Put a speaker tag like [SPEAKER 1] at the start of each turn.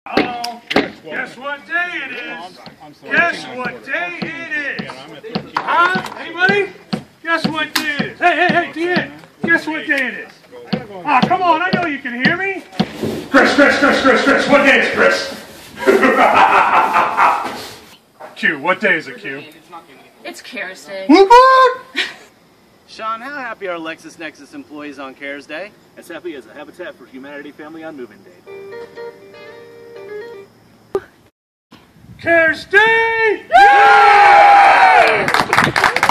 [SPEAKER 1] Oh, guess what day it is? Guess what day it is? Huh? Anybody? Guess what day it is? Hey, DA, guess what day it is? Ah, come on, I know you can hear me. Chris, what day is Chris? Q, what day is it, Q?
[SPEAKER 2] It's CARES Day.
[SPEAKER 3] Sean, how happy are LexisNexis employees on CARES Day?
[SPEAKER 4] As happy as a Habitat for Humanity family on Moving Day.
[SPEAKER 1] CARES Day! Yay!